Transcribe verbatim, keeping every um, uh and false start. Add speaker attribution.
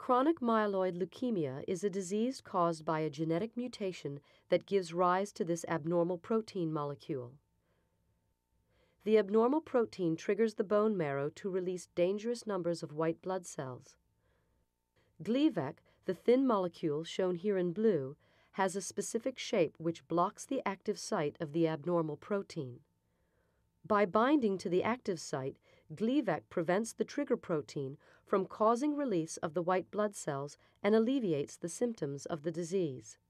Speaker 1: Chronic myeloid leukemia is a disease caused by a genetic mutation that gives rise to this abnormal protein molecule. The abnormal protein triggers the bone marrow to release dangerous numbers of white blood cells. Gleevec, the thin molecule shown here in blue, has a specific shape which blocks the active site of the abnormal protein. By binding to the active site, Gleevec prevents the trigger protein from causing release of the white blood cells and alleviates the symptoms of the disease.